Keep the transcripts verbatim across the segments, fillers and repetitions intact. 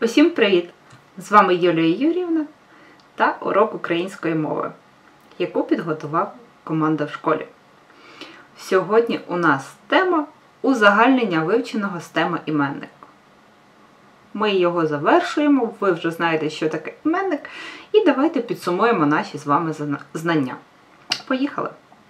Усім привіт! З вами Юлія Юріївна та урок української мови, яку підготував команда в школі. Сьогодні у нас тема узагальнення вивченого з теми іменник. Ми його завершуємо, ви вже знаєте, що таке іменник, і давайте підсумуємо наші з вами знання. Поїхали!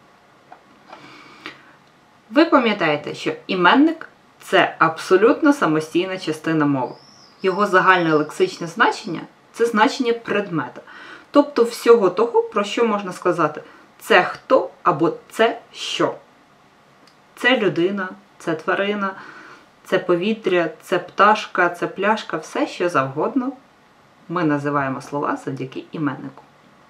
Ви пам'ятаєте, що іменник – це абсолютно самостійна частина мови. Його загальне лексичне значення – це значення предмета. Тобто всього того, про що можна сказати «це хто» або «це що». Це людина, це тварина, це повітря, це пташка, це пляшка, все що завгодно ми називаємо слова завдяки іменнику.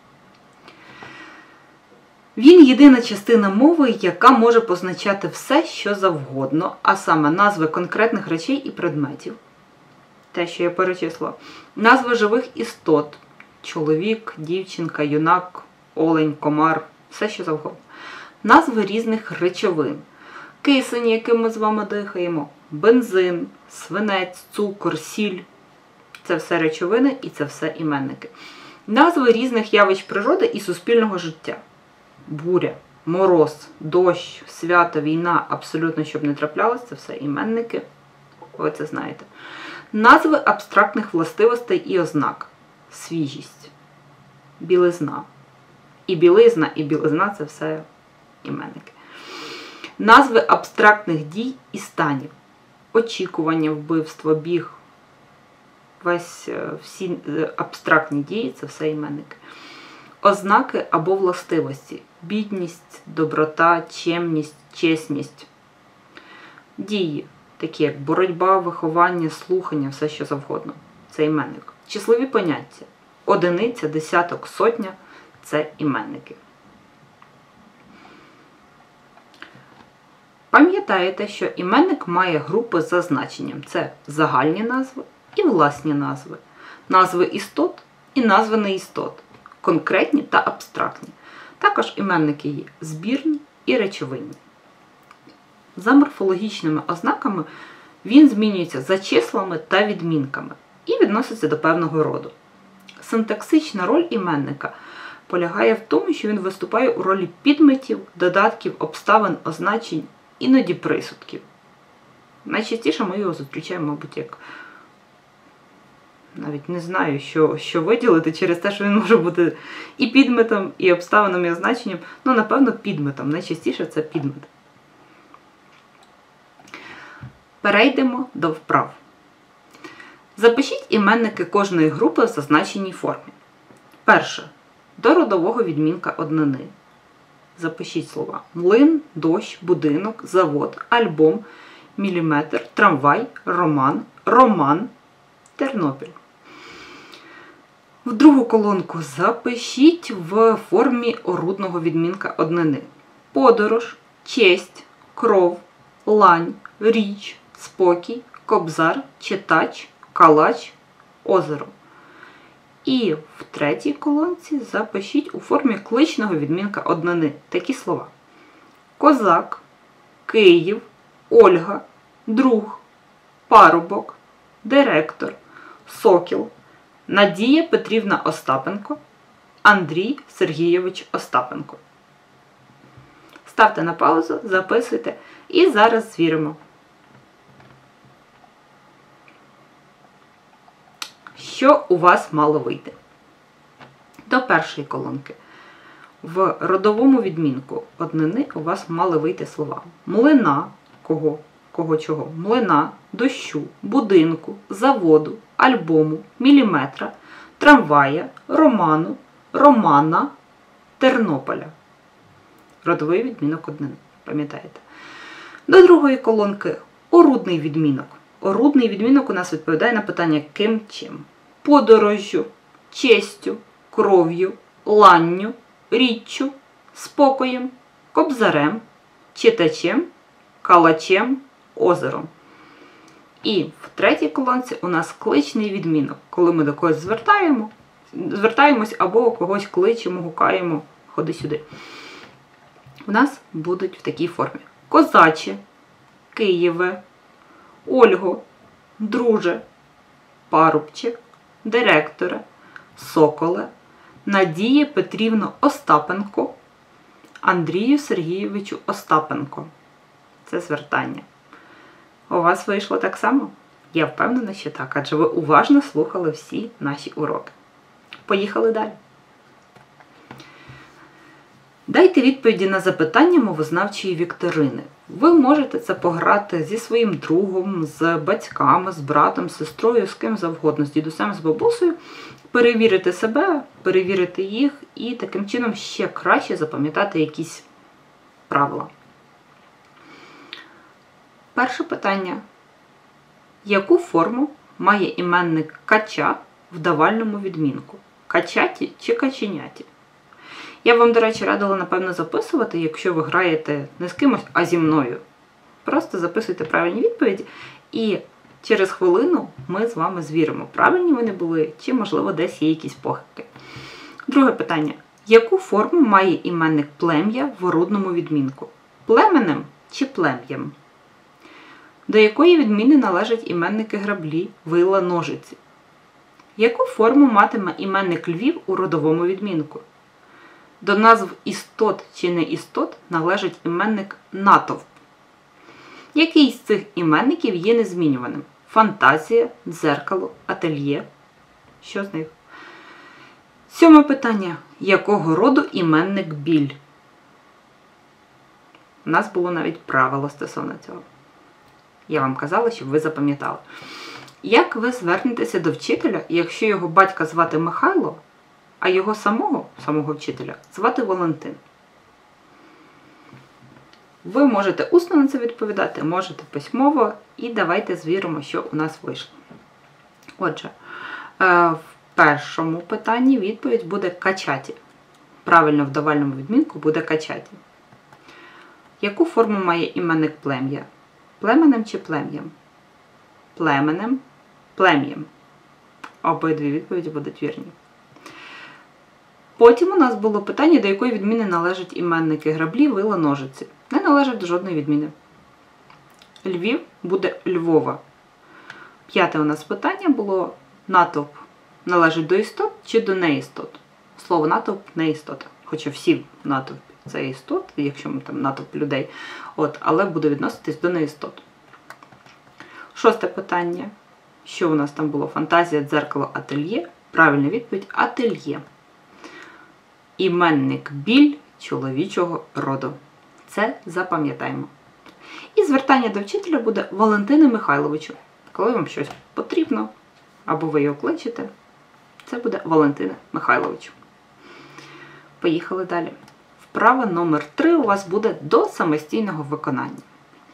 Він єдина частина мови, яка може позначати все, що завгодно, а саме назви конкретних речей і предметів. Те, що я перечислила. Назви живих істот. Чоловік, дівчинка, юнак, олень, комар, все, що завгодно. Назви різних речовин. Кисень, яким ми з вами дихаємо, бензин, свинець, цукор, сіль. Це все речовини і це все іменники. Назви різних явищ природи і суспільного життя. Буря, мороз, дощ, свято, війна, абсолютно щоб не траплялось, це все іменники. Ви це знаєте. Назви абстрактних властивостей і ознак. Свіжість, білизна. І білизна, і білизна – це все іменники. Назви абстрактних дій і станів. Очікування, вбивство, біг. Весь, всі абстрактні дії – це все іменники. Ознаки або властивості. Бідність, доброта, чемність, чесність. Дії. Такі як боротьба, виховання, слухання, все що завгодно. Це іменник. Числові поняття. Одиниця, десяток, сотня – це іменники. Пам'ятаєте, що іменник має групи за значенням. Це загальні назви і власні назви. Назви істот і назви неістот. Конкретні та абстрактні. Також іменники є збірні і речовинні. За морфологічними ознаками він змінюється за числами та відмінками і відноситься до певного роду. Синтаксична роль іменника полягає в тому, що він виступає у ролі підметів, додатків, обставин, означень, іноді присудків. Найчастіше ми його зустрічаємо, мабуть, як навіть не знаю, що, що виділити через те, що він може бути і підметом, і обставином, і означенням. Ну, напевно, підметом. Найчастіше це підмет. Перейдемо до вправ. Запишіть іменники кожної групи в зазначеній формі. Перше. До родового відмінка однини. Запишіть слова млин, дощ, будинок, завод, альбом, міліметр, трамвай, роман, роман, Тернопіль. В другу колонку запишіть в формі орудного відмінка однини. Подорож, честь, кров, лань, річ, спокій, кобзар, читач, калач, озеро. І в третій колонці запишіть у формі кличного відмінка однини такі слова. Козак, Київ, Ольга, друг, парубок, директор, Сокіл, Надія Петрівна Остапенко, Андрій Сергійович Остапенко. Ставте на паузу, записуйте і зараз звіримо. Що у вас мало вийти? До першої колонки. В родовому відмінку однини у вас мали вийти слова млина, кого, кого чого, млина, дощу, будинку, заводу, альбому, міліметра, трамвая, роману, романа, Тернополя. Родовий відмінок однини, пам'ятаєте? До другої колонки орудний відмінок. Орудний відмінок у нас відповідає на питання ким, чим. Подорожжю, честю, кров'ю, ланню, річчю, спокоєм, кобзарем, читачем, калачем, озером. І в третій колонці у нас кличний відмінок, коли ми до когось звертаємо, звертаємось або когось кличемо, гукаємо, ходи сюди. У нас будуть в такій формі. Козаче, Києве, Ольго, друже, Парубчик, директоре, Соколе, Надії Петрівно Остапенко, Андрію Сергійовичу Остапенко. Це звертання. У вас вийшло так само? Я впевнена, що так, адже ви уважно слухали всі наші уроки. Поїхали далі. Дайте відповіді на запитання мовознавчої вікторини. Ви можете це пограти зі своїм другом, з батьками, з братом, з сестрою, з ким завгодно, з дідусем, з бабусею, перевірити себе, перевірити їх і таким чином ще краще запам'ятати якісь правила. Перше питання. Яку форму має іменник кача в давальному відмінку? Качаті чи каченяті? Я вам, до речі, радила, напевно, записувати, якщо ви граєте не з кимось, а зі мною. Просто записуйте правильні відповіді, і через хвилину ми з вами звіримо, правильні вони були, чи, можливо, десь є якісь похибки. Друге питання. Яку форму має іменник плем'я в орудному відмінку? Племенем чи плем'ям? До якої відміни належать іменники граблі, вила, ножиці? Яку форму матиме іменник Львів у родовому відмінку? До назв істот чи не істот належить іменник натовп. Який з цих іменників є незмінюваним? Фантазія, дзеркало, ательє? Що з них? Сьоме питання. Якого роду іменник біль? У нас було навіть правило стосовно цього. Я вам казала, щоб ви запам'ятали. Як ви звернетеся до вчителя, якщо його батька звати Михайло, а його самого, самого вчителя, звати Валентин? Ви можете усно на це відповідати, можете письмово, і давайте звіримо, що у нас вийшло. Отже, в першому питанні відповідь буде качаті. Правильно в давальному відмінку буде качаті. Яку форму має іменник плем'я? Племенем чи плем'ям? Племенем, плем'ям. Обидві відповіді будуть вірні. Потім у нас було питання, до якої відміни належать іменники граблі, вила, ножиці. Не належать до жодної відміни. Львів буде Львова. П'яте у нас питання було: натовп належить до істот чи до неістот? Слово натовп – не істота. Хоча всі натовп – це істот, якщо ми там натовп людей, от, але буде відноситись до неістот. Шосте питання. Що у нас там було? Фантазія, дзеркало, ательє. Правильна відповідь – ательє. Іменник біль чоловічого роду. Це запам'ятаємо. І звертання до вчителя буде Валентину Михайловичу. Коли вам щось потрібно, або ви його кличете, це буде Валентина Михайловичу. Поїхали далі. Вправа номер три у вас буде до самостійного виконання.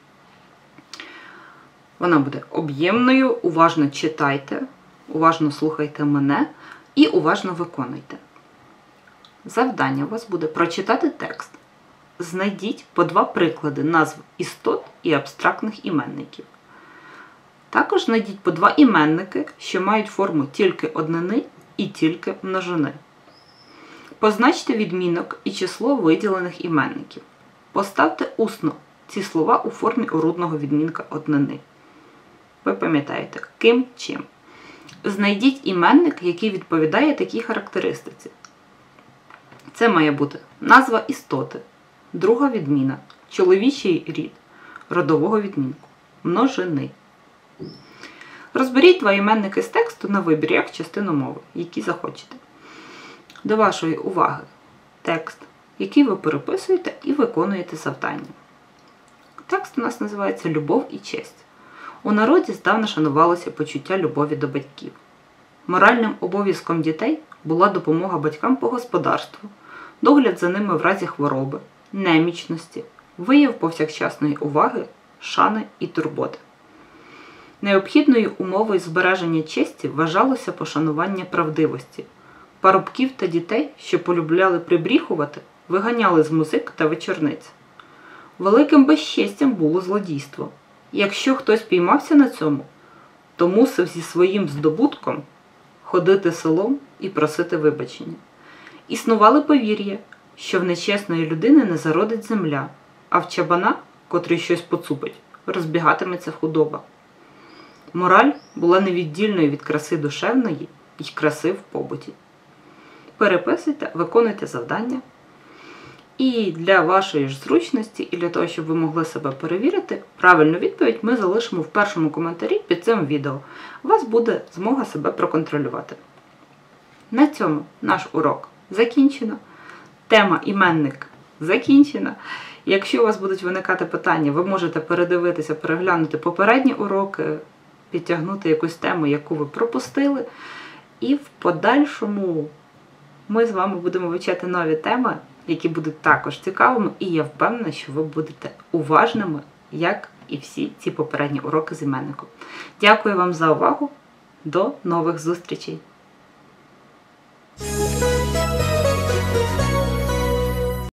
Вона буде об'ємною, уважно читайте, уважно слухайте мене і уважно виконуйте. Завдання у вас буде прочитати текст. Знайдіть по два приклади назв істот і абстрактних іменників. Також знайдіть по два іменники, що мають форму тільки однини і тільки множини. Позначте відмінок і число виділених іменників. Поставте усно ці слова у формі орудного відмінка однини. Ви пам'ятаєте, ким, чим. Знайдіть іменник, який відповідає такій характеристиці. Це має бути назва істоти, друга відміна, чоловічий рід, родового відмінку, множини. Розберіть два іменники з тексту на вибір, як частину мови, які захочете. До вашої уваги текст, який ви переписуєте і виконуєте завдання. Текст у нас називається «Любов і честь». У народі здавна шанувалося почуття любові до батьків. Моральним обов'язком дітей була допомога батькам по господарству, догляд за ними в разі хвороби, немічності, вияв повсякчасної уваги, шани і турботи. Необхідною умовою збереження честі вважалося пошанування правдивості. Парубків та дітей, що полюбляли прибріхувати, виганяли з музик та вечорниць. Великим безчестям було злодійство. Якщо хтось піймався на цьому, то мусив зі своїм здобутком ходити селом і просити вибачення. Існували повір'я, що в нечесної людини не зародить земля, а в чабана, котрий щось поцупить, розбігатиметься худоба. Мораль була невіддільною від краси душевної і краси в побуті. Переписуйте, виконуйте завдання. І для вашої ж зручності, і для того, щоб ви могли себе перевірити, правильну відповідь ми залишимо в першому коментарі під цим відео. У вас буде змога себе проконтролювати. На цьому наш урок закінчено. Тема іменник закінчена. Якщо у вас будуть виникати питання, ви можете передивитися, переглянути попередні уроки, підтягнути якусь тему, яку ви пропустили. І в подальшому ми з вами будемо вивчати нові теми, які будуть також цікавими, і я впевнена, що ви будете уважними, як і всі ці попередні уроки з іменником. Дякую вам за увагу. До нових зустрічей!